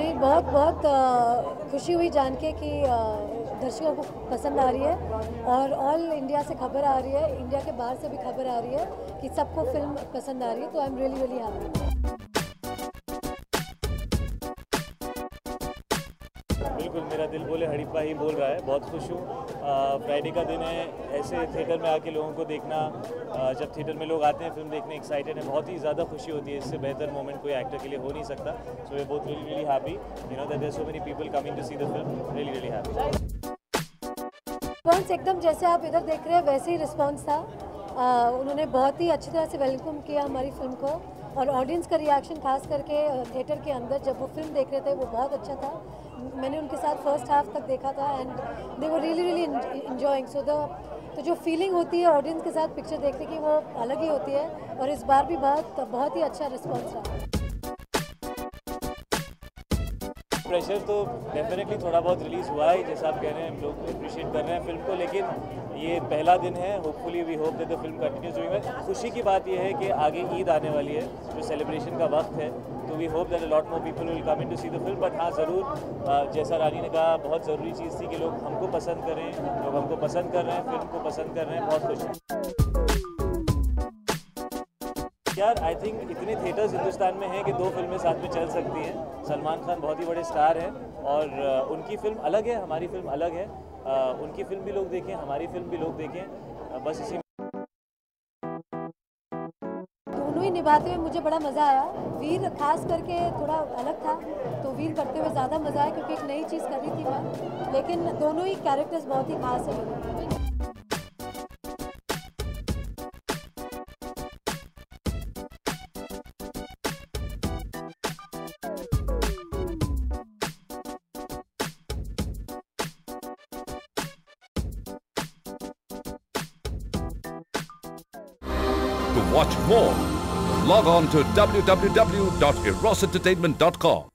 नहीं, बहुत बहुत खुशी हुई जान के कि दर्शकों को पसंद आ रही है और ऑल इंडिया से खबर आ रही है, इंडिया के बाहर से भी खबर आ रही है कि सबको फिल्म पसंद आ रही है, तो I am really really happy. बिल्कुल, मेरा दिल बोले हड़प्पा ही बोल रहा है। बहुत खुश हूँ। फ्राइडे का दिन है, ऐसे थिएटर में आके लोगों को देखना, जब थिएटर में लोग आते हैं फिल्म देखने एक्साइटेड है, बहुत ही ज़्यादा खुशी होती है। इससे बेहतर मोमेंट कोई एक्टर के लिए हो नहीं सकता। So we both really really happy, you know that there so many people coming to see the film. Really really happy. Response एकदम जैसे आप इधर देख रहे हैं वैसे ही रिस्पॉन्स था। उन्होंने बहुत ही अच्छी तरह से वेलकम किया हमारी फिल्म को और ऑडियंस का रिएक्शन खास करके थिएटर के अंदर जब वो फिल्म देख रहे थे वो बहुत अच्छा था। मैंने उनके साथ फर्स्ट हाफ तक देखा था and they were really really enjoying. So तो जो फीलिंग होती है ऑडियंस के साथ पिक्चर देखने की वो अलग ही होती है और इस बार भी बहुत ही अच्छा रिस्पॉन्स रहा। प्रेशर तो डेफिनेटली थोड़ा बहुत रिलीज़ हुआ है, जैसा आप कह रहे हैं, लोग अप्रिशिएट कर रहे हैं फिल्म को, लेकिन ये पहला दिन है। Hopefully we hope that the film continues doing well. खुशी की बात यह है कि आगे ईद आने वाली है, जो सेलिब्रेशन का वक्त है, तो we hope that a lot more people will come in to see the film. But हाँ, ज़रूर जैसा रानी ने कहा, बहुत ज़रूरी चीज़ थी कि लोग हमको पसंद करें, लोग हमको पसंद कर रहे हैं, फिल्म को पसंद कर रहे हैं। बहुत खुश हैं यार। आई थिंक इतने थिएटर्स हिंदुस्तान में हैं कि दो फिल्में साथ में चल सकती हैं। सलमान खान बहुत ही बड़े स्टार हैं और उनकी फिल्म अलग है, हमारी फिल्म अलग है। उनकी फिल्म भी लोग देखें, हमारी फिल्म भी लोग देखें, बस इसी। दोनों ही निभाते हुए मुझे बड़ा मज़ा आया। वीर खास करके थोड़ा अलग था, तो वीर करते हुए ज़्यादा मज़ा आया क्योंकि एक नई चीज़ कर रही थी मैं, लेकिन दोनों ही कैरेक्टर्स बहुत ही खास है। To watch more, log on to www.erosentertainment.com.